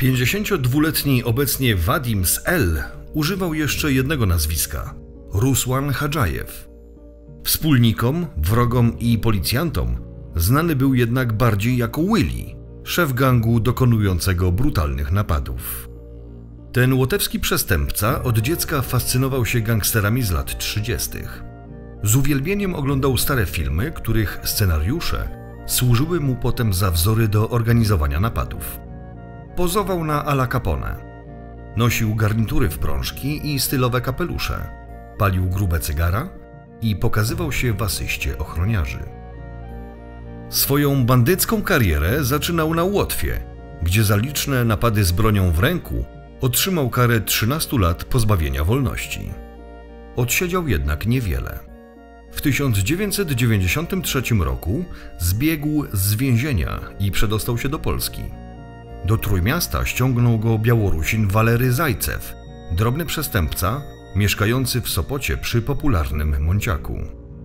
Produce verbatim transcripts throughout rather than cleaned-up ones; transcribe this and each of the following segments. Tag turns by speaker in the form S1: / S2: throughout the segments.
S1: pięćdziesięciodwuletni obecnie Wadim z El używał jeszcze jednego nazwiska – Rusłan Hadżajew. Wspólnikom, wrogom i policjantom znany był jednak bardziej jako Willy, szef gangu dokonującego brutalnych napadów. Ten łotewski przestępca od dziecka fascynował się gangsterami z lat trzydziestych. Z uwielbieniem oglądał stare filmy, których scenariusze służyły mu potem za wzory do organizowania napadów. Pozował na Ala Capone. Nosił garnitury w prążki i stylowe kapelusze. Palił grube cygara i pokazywał się w asyście ochroniarzy. Swoją bandycką karierę zaczynał na Łotwie, gdzie za liczne napady z bronią w ręku otrzymał karę trzynastu lat pozbawienia wolności. Odsiedział jednak niewiele. W tysiąc dziewięćset dziewięćdziesiątym trzecim roku zbiegł z więzienia i przedostał się do Polski. Do Trójmiasta ściągnął go Białorusin Walery Zajcew, drobny przestępca mieszkający w Sopocie przy popularnym Monciaku.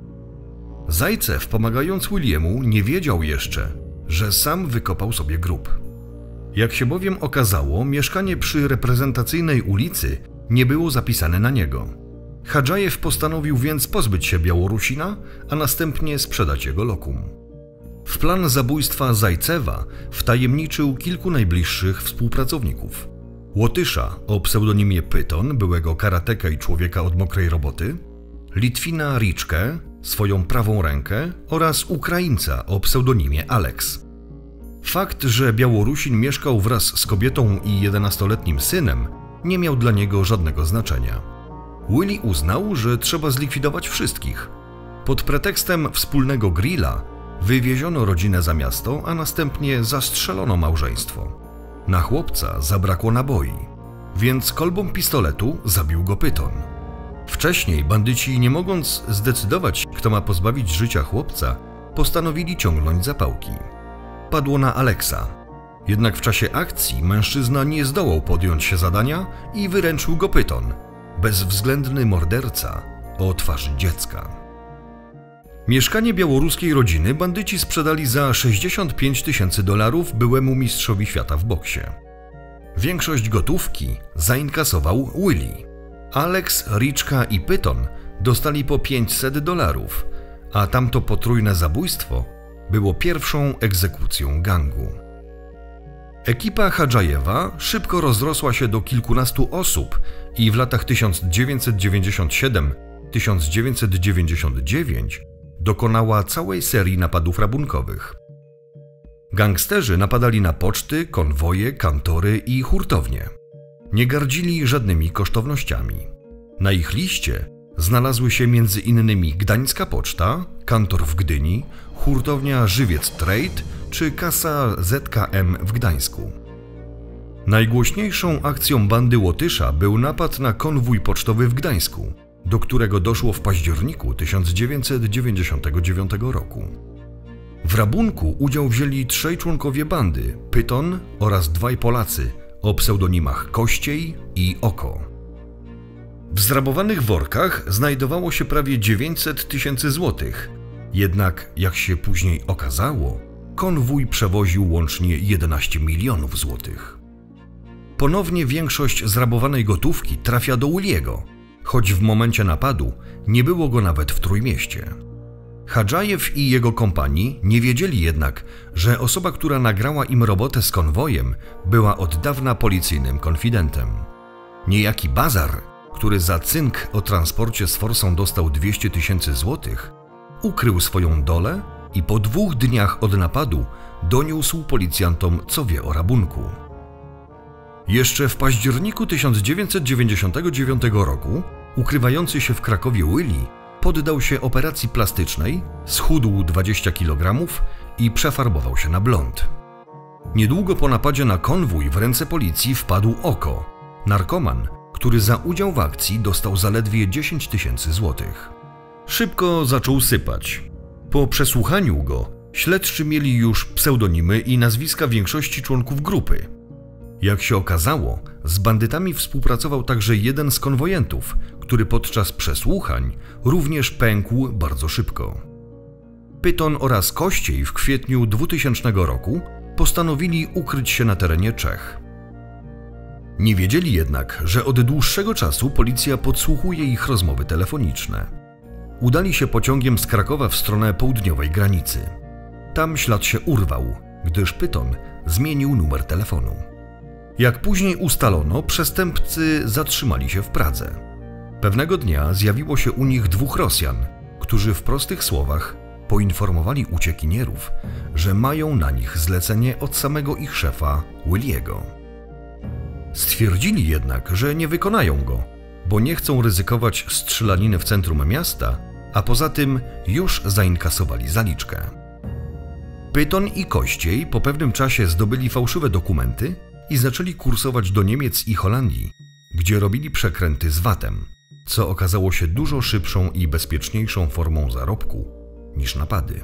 S1: Zajcew, pomagając Williemu, nie wiedział jeszcze, że sam wykopał sobie grób. Jak się bowiem okazało, mieszkanie przy reprezentacyjnej ulicy nie było zapisane na niego. Hadżajew postanowił więc pozbyć się Białorusina, a następnie sprzedać jego lokum. W plan zabójstwa Zajcewa wtajemniczył kilku najbliższych współpracowników. Łotysza o pseudonimie Pyton, byłego karateka i człowieka od mokrej roboty, Litwina Riczkę, swoją prawą rękę oraz Ukraińca o pseudonimie Alex. Fakt, że Białorusin mieszkał wraz z kobietą i jedenastoletnim synem, nie miał dla niego żadnego znaczenia. Willy uznał, że trzeba zlikwidować wszystkich. Pod pretekstem wspólnego grilla wywieziono rodzinę za miasto, a następnie zastrzelono małżeństwo. Na chłopca zabrakło naboi, więc kolbą pistoletu zabił go Pyton. Wcześniej bandyci, nie mogąc zdecydować, kto ma pozbawić życia chłopca, postanowili ciągnąć zapałki. Padło na Aleksa. Jednak w czasie akcji mężczyzna nie zdołał podjąć się zadania i wyręczył go Pyton, bezwzględny morderca o twarzy dziecka. Mieszkanie białoruskiej rodziny bandyci sprzedali za sześćdziesiąt pięć tysięcy dolarów byłemu mistrzowi świata w boksie. Większość gotówki zainkasował Willy. Alex, Riczka i Pyton dostali po pięćset dolarów, a tamto potrójne zabójstwo było pierwszą egzekucją gangu. Ekipa Hadżajewa szybko rozrosła się do kilkunastu osób i w latach tysiąc dziewięćset dziewięćdziesiąt siedem do tysiąc dziewięćset dziewięćdziesiąt dziewięć dokonała całej serii napadów rabunkowych. Gangsterzy napadali na poczty, konwoje, kantory i hurtownie. Nie gardzili żadnymi kosztownościami. Na ich liście znalazły się między innymi Gdańska Poczta, kantor w Gdyni, hurtownia Żywiec Trade czy kasa Z K M w Gdańsku. Najgłośniejszą akcją bandy Łotysza był napad na konwój pocztowy w Gdańsku, do którego doszło w październiku tysiąc dziewięćset dziewięćdziesiątego dziewiątego roku. W rabunku udział wzięli trzej członkowie bandy, Pyton oraz dwaj Polacy o pseudonimach Kościej i Oko. W zrabowanych workach znajdowało się prawie dziewięćset tysięcy złotych, jednak jak się później okazało, konwój przewoził łącznie jedenaście milionów złotych. Ponownie większość zrabowanej gotówki trafia do Williego, choć w momencie napadu nie było go nawet w Trójmieście. Hadżajew i jego kompanii nie wiedzieli jednak, że osoba, która nagrała im robotę z konwojem, była od dawna policyjnym konfidentem. Niejaki Bazar, który za cynk o transporcie z forsą dostał dwieście tysięcy złotych, ukrył swoją dolę i po dwóch dniach od napadu doniósł policjantom, co wie o rabunku. Jeszcze w październiku tysiąc dziewięćset dziewięćdziesiątego dziewiątego roku ukrywający się w Krakowie Willy poddał się operacji plastycznej, schudł dwadzieścia kilogramów i przefarbował się na blond. Niedługo po napadzie na konwój w ręce policji wpadł Oko, narkoman, który za udział w akcji dostał zaledwie dziesięć tysięcy złotych. Szybko zaczął sypać. Po przesłuchaniu go śledczy mieli już pseudonimy i nazwiska większości członków grupy. Jak się okazało, z bandytami współpracował także jeden z konwojentów, który podczas przesłuchań również pękł bardzo szybko. Pyton oraz Kościej w kwietniu dwutysięcznego roku postanowili ukryć się na terenie Czech. Nie wiedzieli jednak, że od dłuższego czasu policja podsłuchuje ich rozmowy telefoniczne. Udali się pociągiem z Krakowa w stronę południowej granicy. Tam ślad się urwał, gdyż Pyton zmienił numer telefonu. Jak później ustalono, przestępcy zatrzymali się w Pradze. Pewnego dnia zjawiło się u nich dwóch Rosjan, którzy w prostych słowach poinformowali uciekinierów, że mają na nich zlecenie od samego ich szefa Williego. Stwierdzili jednak, że nie wykonają go, bo nie chcą ryzykować strzelaniny w centrum miasta, a poza tym już zainkasowali zaliczkę. Pyton i Kościej po pewnym czasie zdobyli fałszywe dokumenty i zaczęli kursować do Niemiec i Holandii, gdzie robili przekręty z vatem, co okazało się dużo szybszą i bezpieczniejszą formą zarobku niż napady.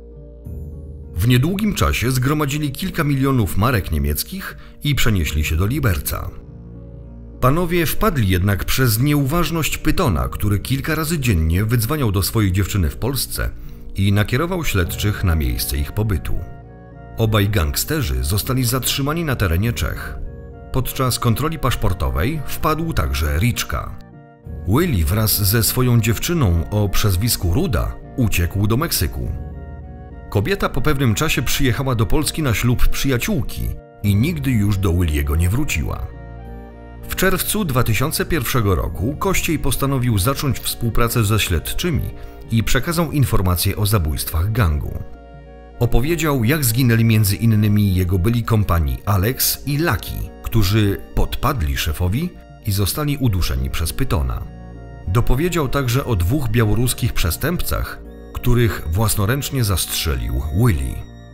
S1: W niedługim czasie zgromadzili kilka milionów marek niemieckich i przenieśli się do Liberca. Panowie wpadli jednak przez nieuważność Pytona, który kilka razy dziennie wydzwaniał do swojej dziewczyny w Polsce i nakierował śledczych na miejsce ich pobytu. Obaj gangsterzy zostali zatrzymani na terenie Czech. Podczas kontroli paszportowej wpadł także Riczka. Willy wraz ze swoją dziewczyną o przezwisku Ruda uciekł do Meksyku. Kobieta po pewnym czasie przyjechała do Polski na ślub przyjaciółki i nigdy już do Williego nie wróciła. W czerwcu dwa tysiące pierwszego roku Kościej postanowił zacząć współpracę ze śledczymi i przekazał informacje o zabójstwach gangu. Opowiedział, jak zginęli między innymi jego byli kompani Alex i Lucky, którzy podpadli szefowi i zostali uduszeni przez Pytona. Dopowiedział także o dwóch białoruskich przestępcach, których własnoręcznie zastrzelił Willy.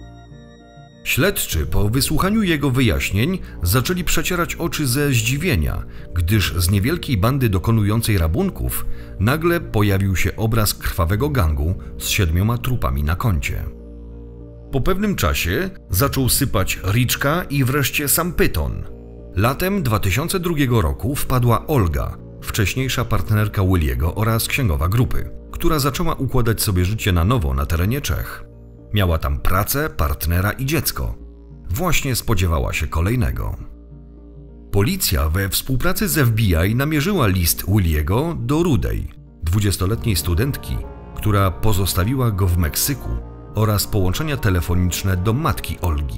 S1: Śledczy po wysłuchaniu jego wyjaśnień zaczęli przecierać oczy ze zdziwienia, gdyż z niewielkiej bandy dokonującej rabunków nagle pojawił się obraz krwawego gangu z siedmioma trupami na koncie. Po pewnym czasie zaczął sypać Riczka i wreszcie sam Pyton. Latem dwa tysiące drugiego roku wpadła Olga, wcześniejsza partnerka Williego oraz księgowa grupy, która zaczęła układać sobie życie na nowo na terenie Czech. Miała tam pracę, partnera i dziecko. Właśnie spodziewała się kolejnego. Policja we współpracy z F B I namierzyła list Williego do Rudej, dwudziestoletniej studentki, która pozostawiła go w Meksyku, oraz połączenia telefoniczne do matki Olgi.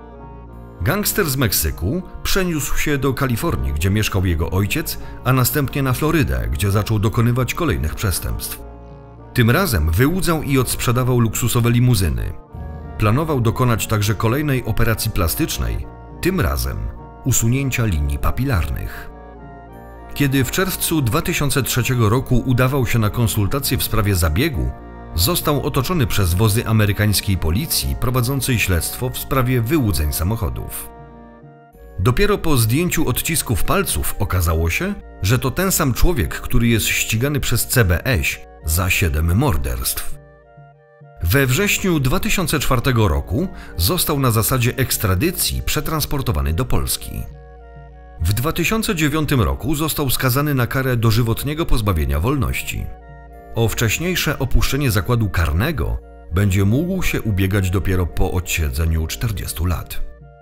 S1: Gangster z Meksyku przeniósł się do Kalifornii, gdzie mieszkał jego ojciec, a następnie na Florydę, gdzie zaczął dokonywać kolejnych przestępstw. Tym razem wyłudzał i odsprzedawał luksusowe limuzyny. Planował dokonać także kolejnej operacji plastycznej, tym razem usunięcia linii papilarnych. Kiedy w czerwcu dwa tysiące trzeciego roku udawał się na konsultacje w sprawie zabiegu, został otoczony przez wozy amerykańskiej policji prowadzącej śledztwo w sprawie wyłudzeń samochodów. Dopiero po zdjęciu odcisków palców okazało się, że to ten sam człowiek, który jest ścigany przez C B S za siedem morderstw. We wrześniu dwa tysiące czwartego roku został na zasadzie ekstradycji przetransportowany do Polski. W dwa tysiące dziewiątym roku został skazany na karę dożywotniego pozbawienia wolności. O wcześniejsze opuszczenie zakładu karnego będzie mógł się ubiegać dopiero po odsiedzeniu czterdziestu lat.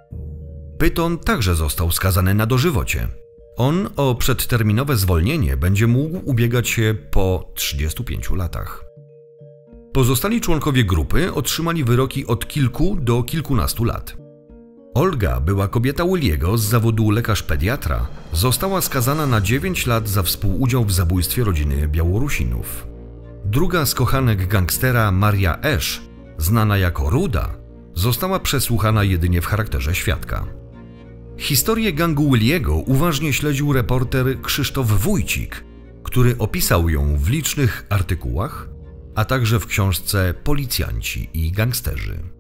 S1: Pyton także został skazany na dożywocie. On o przedterminowe zwolnienie będzie mógł ubiegać się po trzydziestu pięciu latach. Pozostali członkowie grupy otrzymali wyroki od kilku do kilkunastu lat. Olga była kobieta Williego z zawodu lekarz-pediatra, została skazana na dziewięć lat za współudział w zabójstwie rodziny Białorusinów. Druga z kochanek gangstera, Maria Esz, znana jako Ruda, została przesłuchana jedynie w charakterze świadka. Historię gangu Williego uważnie śledził reporter Krzysztof Wójcik, który opisał ją w licznych artykułach, a także w książce Policjanci i gangsterzy.